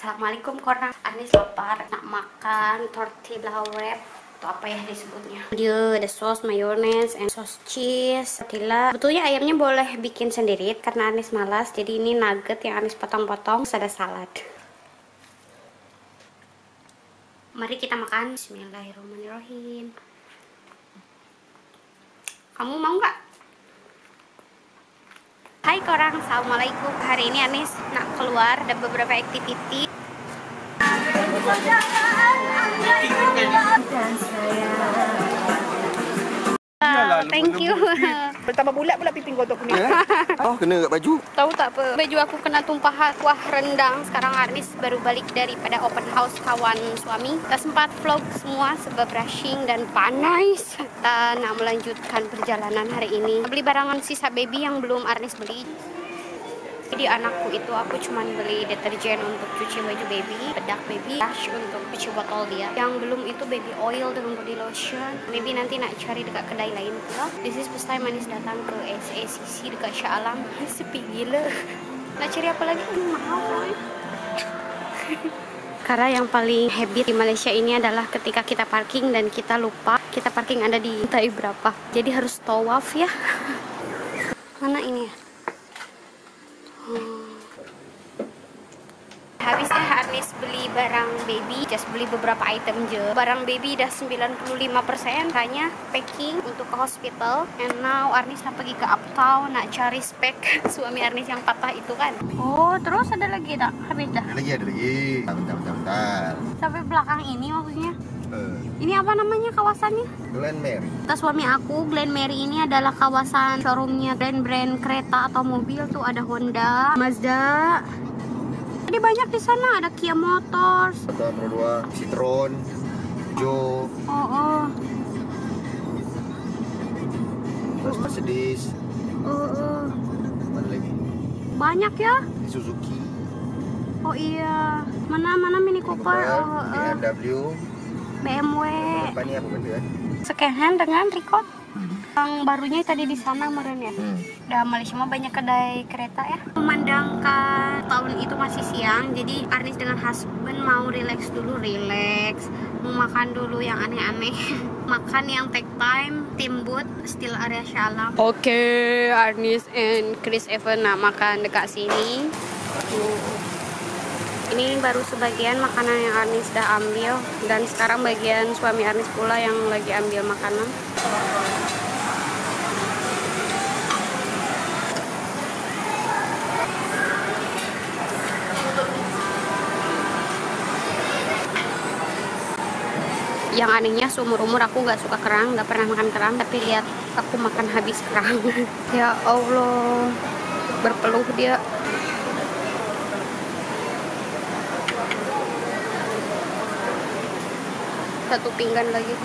Assalamualaikum korang. Anis lapar, nak makan tortilla wrap atau apa ya disebutnya. Dia ada sos mayones, and sos cheese, tortilla. Betulnya ayamnya boleh bikin sendiri karena Anis malas. Jadi ini nugget yang Anis potong-potong, ada salad. Mari kita makan. Bismillahirrahmanirrahim. Kamu mau nggak? Hai korang, assalamualaikum. Hari ini Anis nak keluar, ada beberapa activity. Thank you. Pertama bulat pula piping kotor kuning. Oh, kena kat baju. Tahu tak apa? Baju aku kena tumpahan kuah rendang. Sekarang Anis baru balik daripada open house kawan suami. Kita sempat vlog semua sebab rushing dan panas. Kita nak melanjutkan perjalanan hari ini. Beli barangan sisa baby yang belum Anis beli. Jadi anakku itu aku cuman beli deterjen untuk cuci baju baby, bedak baby, brush untuk cuci botol dia. Yang belum itu baby oil dengan body lotion. Maybe nanti nak cari dekat kedai lain pula. This is first time Anis datang ke SACC dekat Shah Alam. Sepi gila. Nak cari apa lagi? Mahal. Karena yang paling habit di Malaysia ini adalah ketika kita parking dan kita lupa kita parking ada di entah berapa. Jadi harus tawaf ya. Mana ini ya? Habis dah Anis beli barang baby, just beli beberapa item je. Barang baby dah 95%, hanya packing untuk ke hospital. And now Anis nak pergi ke Uptown nak cari spek suami Anis yang patah itu kan. Oh, terus ada lagi tak? Habis dah? Ada lagi. Bentar. Sampai belakang ini maksudnya? Ini apa namanya kawasannya? Glen Mary. Kata suami aku, Glen Mary ini adalah kawasan showroomnya brand-brand kereta atau mobil. Tuh ada Honda, Mazda. Jadi banyak di sana, ada Kia Motors. Nomor 2, Citroen, Peugeot. Oh. Terus Mercedes. Oh. Mana lagi? Banyak ya? Suzuki. Oh iya. Mana Mini Cooper? BMW. Apa ni apa benda kan? Second hand dengan record. Yang barunya tadi di sana meren ya. Udah Malaysia mah banyak kedai kereta ya. Memandangkan tahun itu masih siang, jadi Arnis dengan husband mau relax dulu, mau makan dulu yang aneh-aneh. Makan yang take time, Timbut, still area Shah Alam. Oke, Arnis and Chris Evan nak makan dekat sini. Ini baru sebagian makanan yang Arnis dah ambil, dan sekarang bagian suami Arnis pula yang lagi ambil makanan. Yang anehnya seumur-umur aku gak suka kerang, gak pernah makan kerang, tapi lihat aku makan habis kerang. Ya Allah, berpeluh dia. Satu pinggan lagi.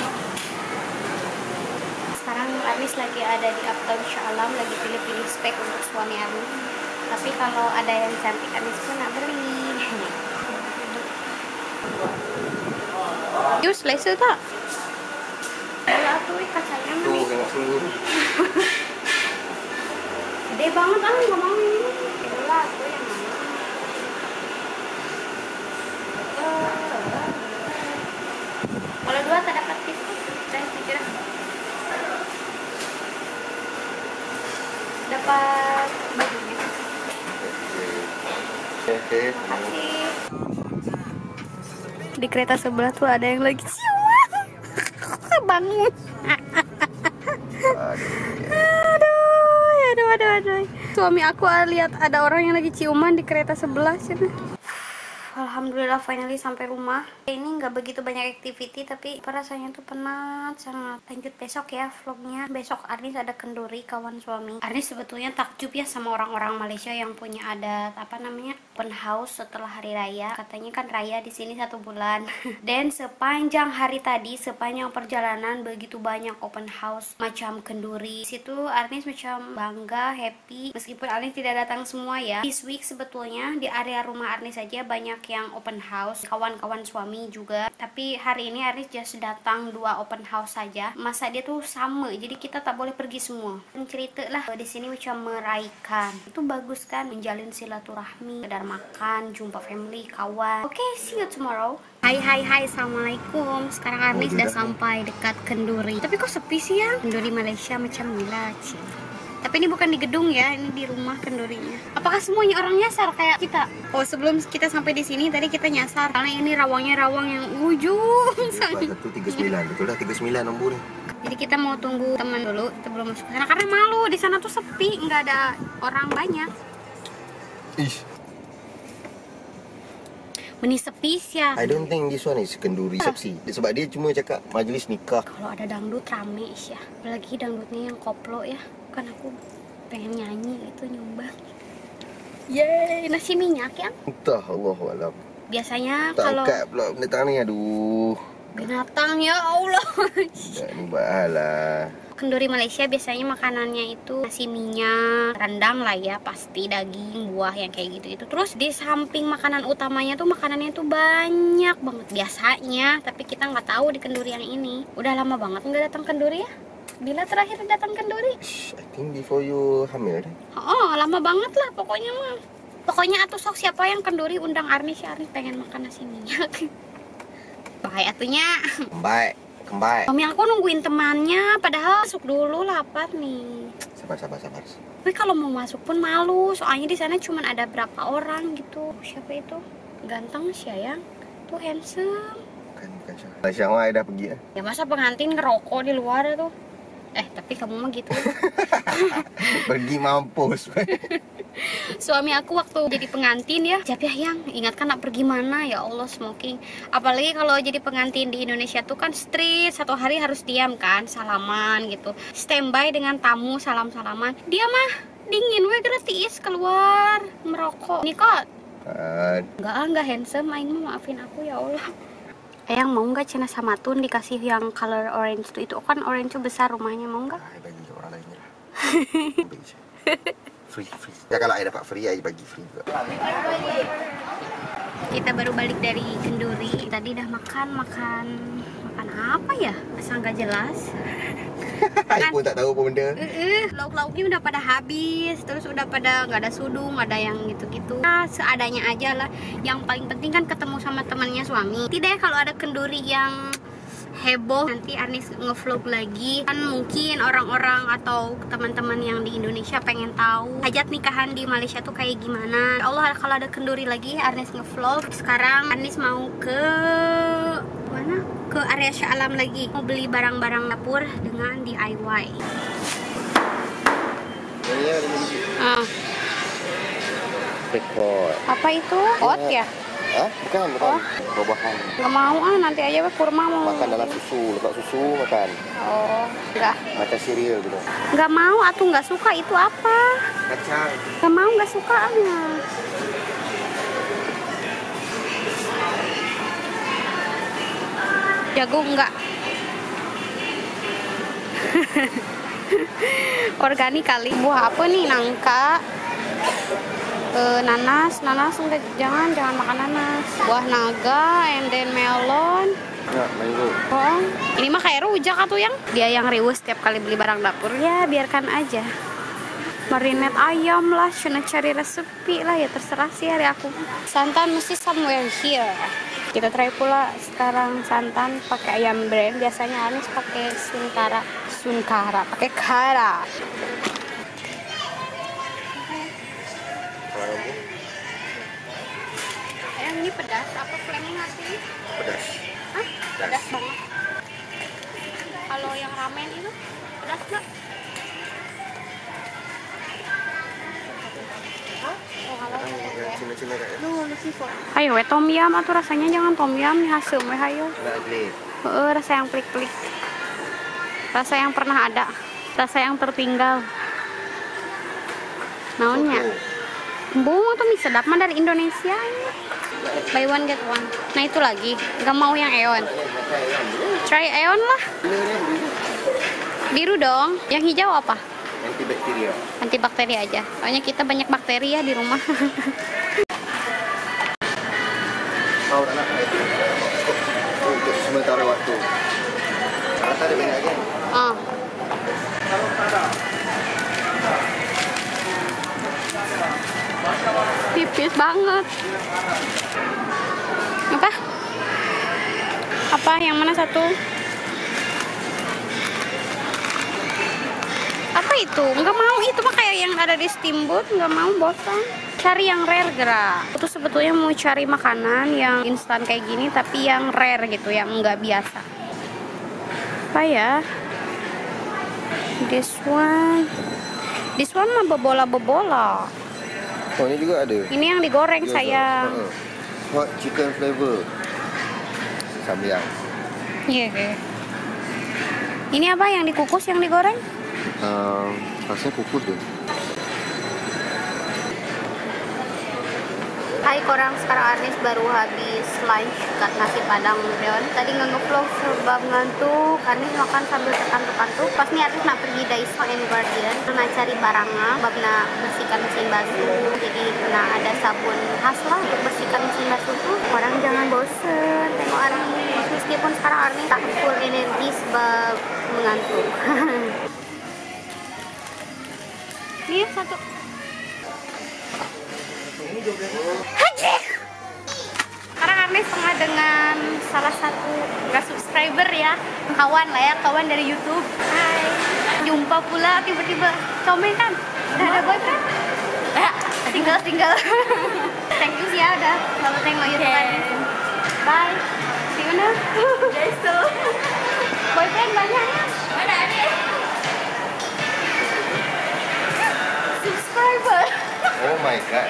Sekarang Anis lagi ada di Uptown Shah Alam, lagi pilih-pilih spek untuk suami Anis. Tapi kalau ada yang cantik Anis pun nak beli. Yuk, selesai tak? Alah tuh kacangnya Tu tengok sungguh. gede banget gak mau ini. Alah tuh yang mana? Kalau dua tak dapat tisu, dan pikir dapat bajunya. Okey. Makasih. Di kereta sebelah tuh ada yang lagi ciuman. Bangun. Aduh. Suami aku lihat ada orang yang lagi ciuman di kereta sebelah sini. Alhamdulillah finally sampai rumah. Ini nggak begitu banyak activity, tapi rasanya tuh penat sangat. Lanjut besok ya vlognya. Besok Arnis ada kenduri kawan suami. Arnis sebetulnya takjub ya sama orang-orang Malaysia yang punya adat apa namanya open house setelah hari raya. Katanya kan raya di sini 1 bulan. Dan sepanjang hari tadi, sepanjang perjalanan begitu banyak open house macam kenduri. Situ Arnis macam bangga, happy. Meskipun Arnis tidak datang semua ya. This week sebetulnya di area rumah Arnis saja banyak yang open house, kawan-kawan suami juga. Tapi hari ini Arnis just datang 2 open house saja. Masa dia tuh sama, jadi kita tak boleh pergi semua. Cerita lah di sini macam meraihkan. Itu bagus kan, menjalin silaturahmi, sekedar makan, jumpa family, kawan. Oke, see you tomorrow. Hai, assalamualaikum. Sekarang Arnis udah sampai dekat Kenduri. Tapi kok sepi sih ya? Kenduri Malaysia macam gila sih. Tapi ini bukan di gedung ya, ini di rumah kendurinya. Apakah semuanya orang nyasar kayak kita? Oh, sebelum kita sampai di sini tadi kita nyasar karena ini rawangnya rawang yang ujung. 139, betul lah 39 nomor nih. Jadi kita mau tunggu teman dulu, kita belum masuk ke sana karena malu, di sana tuh sepi, nggak ada orang banyak. Ih. Meni sepi ya. I don't think this one is kenduri resepsi. Sebab dia cuma cakap majlis nikah. Kalau ada dangdut rame ya. Apalagi dangdutnya yang koplo ya. Kan aku pengen nyanyi itu nyumbang. Yeay, nasi minyak ya. Entah, Allahualam. Biasanya Tak kalau angkat pula binatang ni, aduh. binatang ya Allah. Tak ni bahalah. Kenduri Malaysia biasanya makanannya itu nasi minyak, rendang lah ya, pasti daging, buah yang kayak gitu itu. Terus di samping makanan utamanya tuh makanannya tuh banyak banget biasanya, tapi kita nggak tahu di kenduri yang ini. Udah lama banget nggak datang kenduri ya? Bila terakhir datang kenduri? I think before you hamil deh. Oh, lama banget lah pokoknya mah. Pokoknya atuh sok siapa yang kenduri undang Arnis ya, Arnis pengen makan nasi minyak. Baik atunya. Kembali. Suami aku nungguin temannya, padahal masuk dulu lapar nih. Sabar. Tapi kalau mau masuk pun malu, soalnya di sana cuma ada berapa orang gitu. Siapa itu? Ganteng sih ya, tuh handsome. Bukan Syah. Syah mah dah pergi ya. Ya masa pengantin ngerokok di luar tuh? Tapi kamu mah gitu. Pergi mampus. Suami aku waktu jadi pengantin ya, Japiah yang ingatkan nak pergi mana ya Allah, smoking. Apalagi kalau jadi pengantin di Indonesia tuh kan strict, 1 hari harus diam kan, salaman gitu, standby dengan tamu, salam-salaman. Dia mah dingin we gratis keluar merokok. Ini kok enggak handsome, aing mah maafin aku ya Allah. Yang mau nggak cina sama tun dikasih yang color orange tuh, itu kan orange tuh besar rumahnya, mau nggak? Bagi ke orang lain lah. Free. Ya kalau dapat free, I bagi free juga. Kita baru balik dari kenduri. Tadi udah makan apa ya? Asal nggak jelas. I pun tak tahu apa benda. Lauk-lauknya udah pada habis, terus udah pada nggak ada sudung, nggak ada yang gitu-gitu. Nah, seadanya aja lah. Yang paling penting kan ketemu sama temannya suami. Tidak ya kalau ada kenduri yang heboh, nanti Arnis ngevlog lagi. Kan mungkin orang-orang atau teman-teman yang di Indonesia pengen tahu hajat nikahan di Malaysia tuh kayak gimana. Ya Allah, kalau ada kenduri lagi Arnis ngevlog. Sekarang Arnis mau ke mana? Ke area Shah Alam lagi, mau beli barang-barang dapur dengan DIY. Record. Apa itu? Oat ya? Bukan. Buah-buahan. Nggak mau nanti aja kurma mau. Makan dalam susu, letak susu makan. Oh, enggak. Macam cereal gitu. Nggak mau, atuh nggak suka itu apa? Kacang. Nggak mau, nggak suka jagung enggak. Organik kali. Buah apa nih? Nangka, nanas enggak, jangan makan nanas. Buah naga, and then melon. Ya, mango. Oh, ini mah kayak rujak atau yang dia yang riwes setiap kali beli barang dapur. Ya biarkan aja. Marinate ayam lah, cuma cari resepi lah, ya terserah sih hari aku. Santan mesti somewhere here. Kita try pula sekarang santan pakai ayam brand. Biasanya Anis pakai sunkara, pakai kara. Ayam ini pedas, apa flaming hati? Pedas. Hah? Pedas banget. Kalau yang ramen itu pedas nggak? Cina-cina kayak. Ayo we tom yum atau rasanya jangan tom yum nih hasil we hayo. Rasa yang pelik-pelik. Rasa yang pernah ada, rasa yang tertinggal. Naonnya? Bunga tuh mie sedap mah dari Indonesia ini. Buy one get one. Nah itu lagi, nggak mau yang Aeon. Try Aeon lah. Biru dong. Yang hijau apa? Antibakteria. Antibakteri aja. Soalnya kita banyak bakteri ya di rumah. Kau nak untuk sementara waktu. Kata ada banyak kan? Tipis banget. Apa? Apa? Yang mana satu? Apa itu? Nggak mau, itu mah kayak yang ada di steamboat. Nggak mau, bosan. Cari yang rare gerak. Aku tuh sebetulnya mau cari makanan yang instan kayak gini, tapi yang rare gitu, yang nggak biasa. Apa ya? This one mah bebola-bebola. Oh, ini juga ada. Ini yang digoreng sayang. Hot chicken flavor. Samyang. Iya. Ini apa yang dikukus, yang digoreng? Rasanya kukus deh. Hai korang, sekarang Arnis baru habis lunch kat nasi padang Deon. Tadi nge-vlog sebab ngantuk. Arnis makan sambil terkantuk-kantuk. Pas nih Arnis nak pergi Daiso and Guardian, nak cari barangnya, sebab nak bersihkan mesin basuh. Jadi nak ada sabun khas lah untuk bersihkan mesin basuh tuh. Orang jangan bosen tengok Arnis. Meskipun sekarang Arnis tak full energi sebab mengantuk. Ini satu. Sekarang Arnis tengah dengan salah satu nggak subscriber ya, kawan lah ya, kawan dari YouTube. Hai, jumpa pula tiba-tiba. Comel kan? Udah ada boyfriend? Single. Thank you ya udah selalu tengok YouTube Arnis. Bye. See you now. Daiso. Boyfriend banyak ya? Mana ada? Subscriber. Oh my god.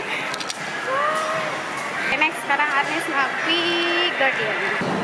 Next sekarang Arnis ngapi Guardian.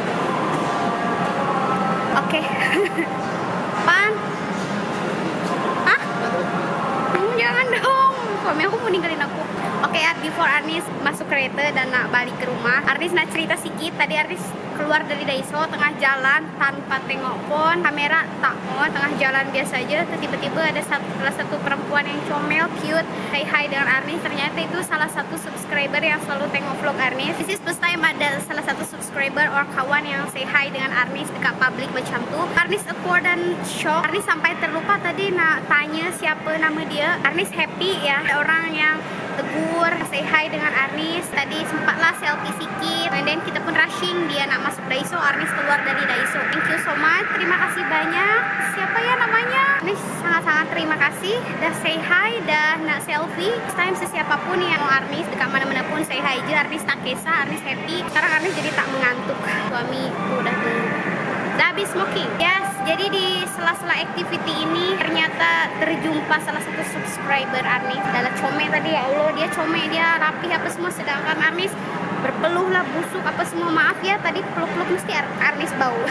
Oke. Pan? Hah? Jangan dong. Suami aku mau ninggalin aku. Oke ya, before Arnis masuk kereta dan nak balik ke rumah, Arnis nak cerita sedikit. Tadi Arnis keluar dari Daiso tengah jalan tanpa tengok pon, kamera tak on, tengah jalan biasa aja. Tiba-tiba ada salah satu perempuan yang comel, cute, hi dengan Arnis. Ternyata itu salah satu subscriber yang selalu tengok vlog Arnis. This is first time ada salah satu subscriber or kawan yang say hi dengan Arnis dekat public macam tu. Arnis awkward dan shock. Arnis sampai terlupa tadi nak tanya siapa nama dia. Arnis happy ya, ada orang yang tegur, say hi dengan Arnis. Tadi sempatlah selfie sikit, and then kita pun rushing, dia nak masuk Daiso, Arnis keluar dari Daiso. Thank you so much, terima kasih banyak. Siapa ya namanya? Arnis sangat-sangat terima kasih dah say hi, dah nak selfie. Next time sesiapapun yang mau Arnis dekat mana-mana pun say hi aja. Arnis tak kisah, Arnis happy. Sekarang Arnis jadi tak mengantuk. Suami udah habis smoking. Yes, jadi di sela-sela activity ini ternyata terjumpa salah satu subscriber Arnis. Dalam comel tadi, ya Allah, dia comel, dia rapi apa semua, sedangkan Arnis berpeluh lah, busuk apa semua. Maaf ya, tadi peluk-peluk mesti Arnis bau.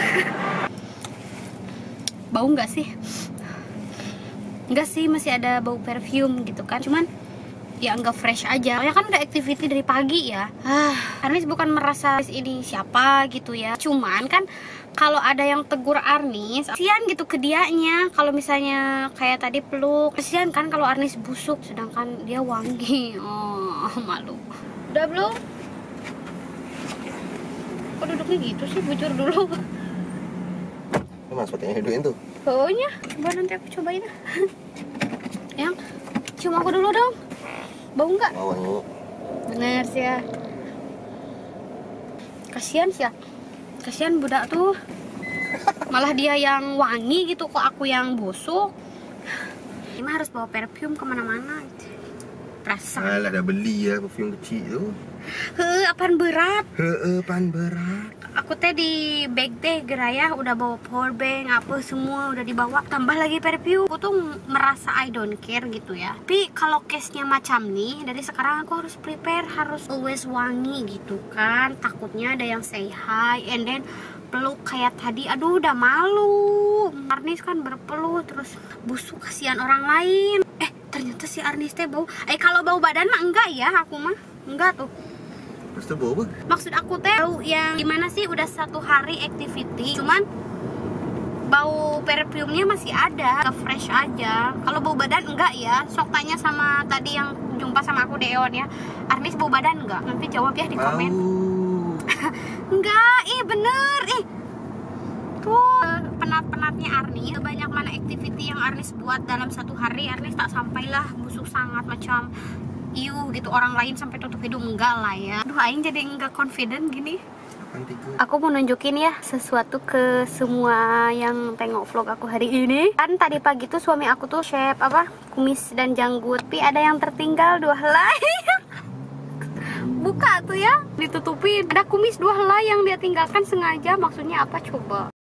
Bau nggak sih? Nggak sih, masih ada bau perfume gitu kan. Cuman ya nggak fresh aja. Ya kan udah activity dari pagi ya. Arnis bukan merasa ini siapa gitu ya. Cuman kan kalau ada yang tegur Arnis, kasihan gitu ke dianya. Kalau misalnya kayak tadi peluk, kasihan kan kalau Arnis busuk sedangkan dia wangi. Oh, malu. Udah belum? Kok duduknya gitu sih? Bujur dulu. Memang sepatutnya duit tuh. Baunya, coba nanti aku cobain. Yang cium aku dulu dong. Bau nggak? Bau wangi. Bener sih ya. Kasihan sih ya. Kasihan budak tuh. Malah dia yang wangi gitu, kok aku yang busuk. Ini mah harus bawa perfume kemana-mana. Perasaan. Alah, dah beli ya perfume kecil tu. Apaan berat? Apaan berat? Aku teh di bag teh geraya udah bawa power bank, apa semua udah dibawa. Tambah lagi perfume. Aku tuh merasa I don't care gitu ya. Tapi kalau case-nya macam nih, dari sekarang aku harus prepare, harus always wangi gitu kan. Takutnya ada yang say hi and then peluk kayak tadi. Aduh, udah malu. Arnis kan berpeluh terus busuk, kasihan orang lain. Ternyata si Arnis teh bau. Kalau bau badan mah enggak ya, aku mah enggak tuh. Terus tu bau apa? Maksud aku teh bau yang gimana sih, udah 1 hari activity, cuman bau perfumenya masih ada, ke fresh aja. Kalau bau badan enggak ya. Sok tanya sama tadi yang jumpa sama aku Deon ya, Arnis bau badan enggak? Nanti jawab ya di komen. Enggak, bener, tuh penat-penatnya Arnis. Banyak mana activity yang Arnis buat dalam satu hari. Arnis tak sampailah busuk sangat macam gitu, orang lain sampai tutup hidung. Enggak lah ya. Aduh, aing jadi enggak confident gini. Aku mau nunjukin ya sesuatu ke semua yang tengok vlog aku hari ini. Kan tadi pagi tuh suami aku tuh shape kumis dan janggut, tapi ada yang tertinggal 2 helai. Buka tuh ya, ditutupin. Ada kumis 2 helai yang dia tinggalkan sengaja. Maksudnya apa coba?